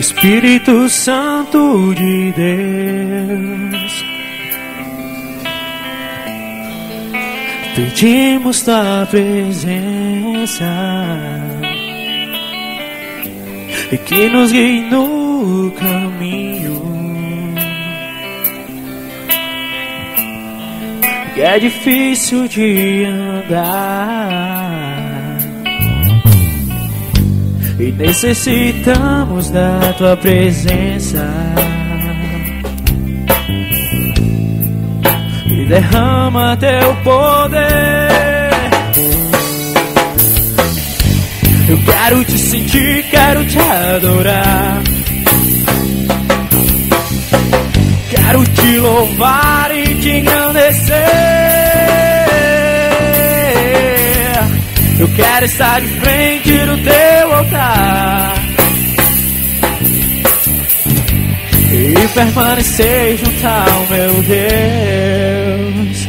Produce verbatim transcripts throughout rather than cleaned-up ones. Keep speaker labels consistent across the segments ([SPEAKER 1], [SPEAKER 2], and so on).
[SPEAKER 1] Espírito Santo de Deus, pedimos tua presença e que nos guie no caminho que é difícil de andar e necessitamos da tua presença. E derrama teu poder. Eu quero te sentir, quero te adorar. Quero te louvar e te engrandecer. Eu quero estar de frente do teu altar e permanecer junto ao meu Deus.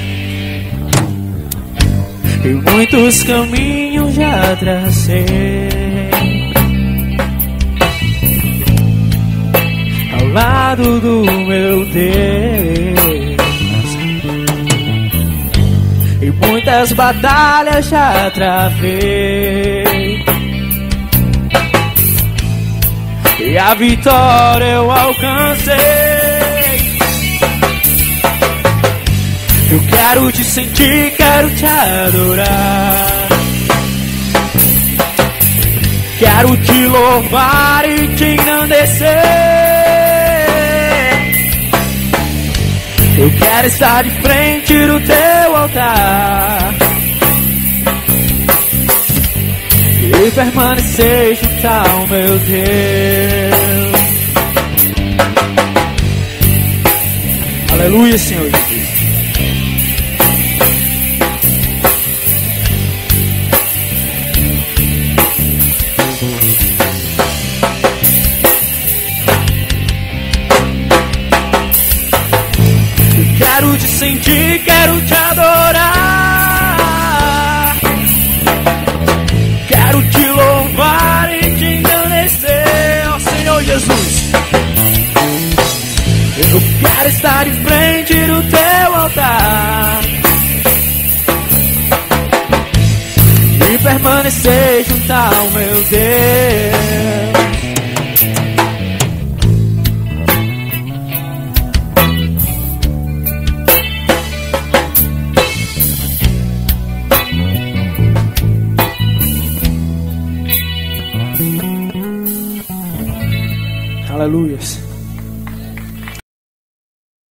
[SPEAKER 1] E muitos caminhos já tracei ao lado do meu Deus, e muitas batalhas já travei, e a vitória eu alcancei. Eu quero te sentir, quero te adorar. Quero te louvar e te engrandecer. Eu quero estar de frente do teu altar e permanecer junto ao meu Deus. Aleluia, Senhor Jesus. Quero te sentir, quero te adorar. Quero te louvar e te engrandecer, ó Senhor Jesus. Eu quero estar em frente do teu altar e permanecer junto ao meu Deus. Aleluia.